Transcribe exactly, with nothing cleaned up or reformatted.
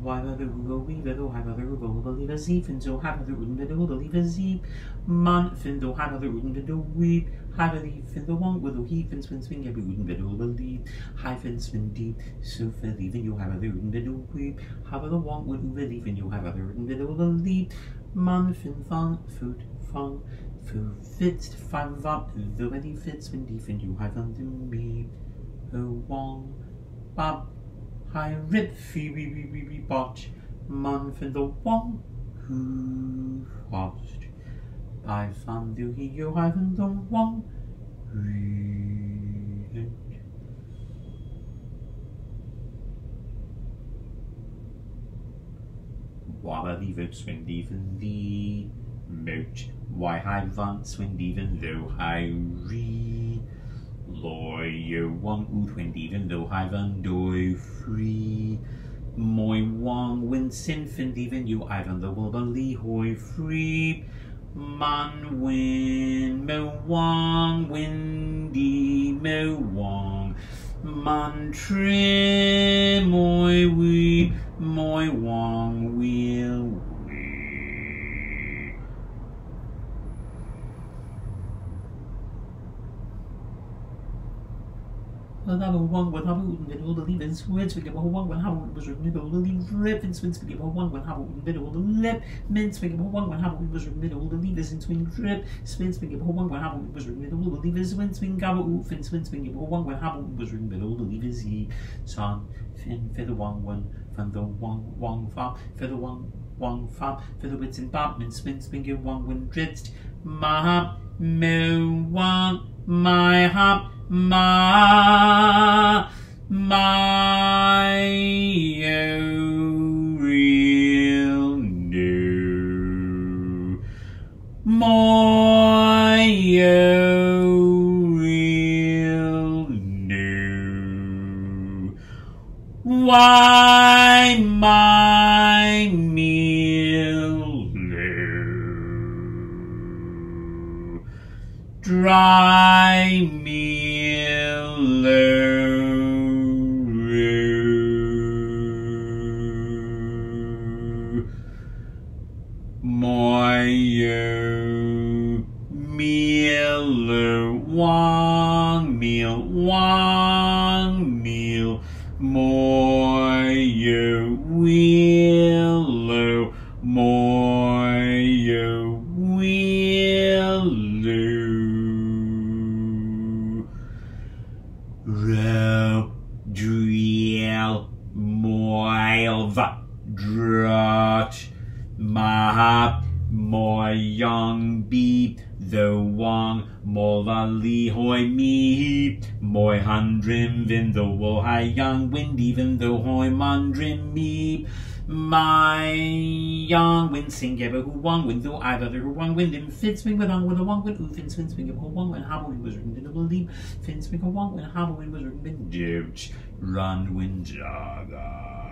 Why mother go weaver though have other go believe a zeep and so have other wouldn't do believe a zeep man fin though have other wouldn't do weep have a leaf in the one with a heap and swing swing every wouldn't be believe hyphen swing deep so for leaving you have other wouldn't do weep have other one wouldn't believe and you have other wouldn't do believe man fin fun food fun food fits fun up the many fits when deep and you have unto me oh wong bob I rip fee wee wee wee wee botch man for the one who lost. I found you here you haven't the one read. Why leave it swing even the moat? Why I want swing even though I read. Lawyer one oot when even though I've undoi free. Moi wong win sinfin even you Ivan the will believe hoi free. Man win mo wong windy mo wong. Man trim moi we moi wong will. Well, that one when how would all the leave switch we give a one when how was middle the leave rip and swings we give a one when how would middle the lip mince we give a one when how was middle the leavers in swing drip spins we give a one when how was middle the leavers when swing gabba oof and swings we give a one when how was middle the leavers he son fin for the one one from the one one fab for the one one fab for the wits and batman spins we give one when drenched ma mo one my hop Ma, my oh, real new, my oh, real new. Why my meal new, dry me. Moyo meal wang meal wang meal moyo willow moyo willow row drill moil drought ma moi young beep the wong molali hoi me moi hundred vin the wo hai young wind even though hoi mandrim me my young wind sing ever who wong wind though I other who wong wind in fit swing with on with a wong wind ooh fin swing swing of who wong when how was written in the believe fin swing of wong when how was written in Dutch run wind jaga.